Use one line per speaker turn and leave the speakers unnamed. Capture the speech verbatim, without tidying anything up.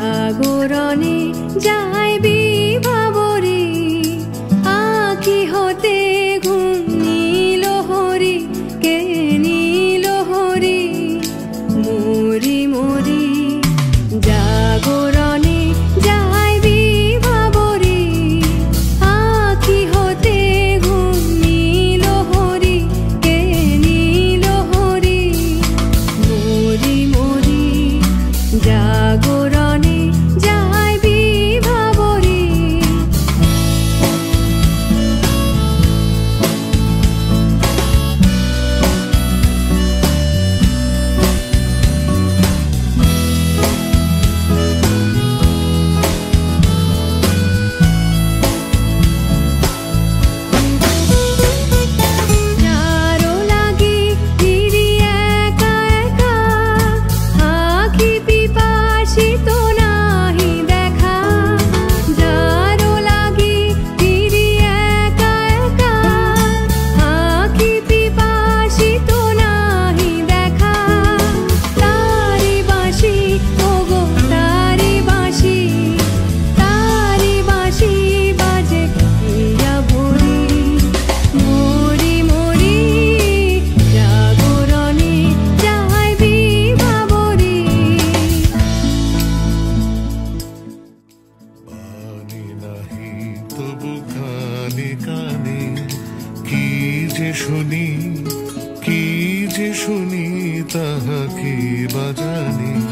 জাগরণে যায় বিভাবরে, আঁখি হতে ঘুম নীল হরি, কে নীল হরি মরি মরি। জাগরণে যায় বিভাবরে, আঁখি হতে ঘুম নীল হরি, কে নীল হরি মরি মরি। জাগরণে যায় বিভাবরে। যারো লাগি ফিরি একা একা, আঁখি পিপাসিত নাহি দেখা। যারো লাগি ফিরি একা একা, আঁখি পিপাসিত নাহি দেখা। তারি বাঁশি ওগো তারি বাঁশি, তারি বাঁশি বাজে হিয়া ভরি মরি মরি। জাগরণে যায় বিভাবরে।
বাণী নাহি তবু কানে কানে, কি যে শুনি কি যে শুনি তাহা কি বাজানি।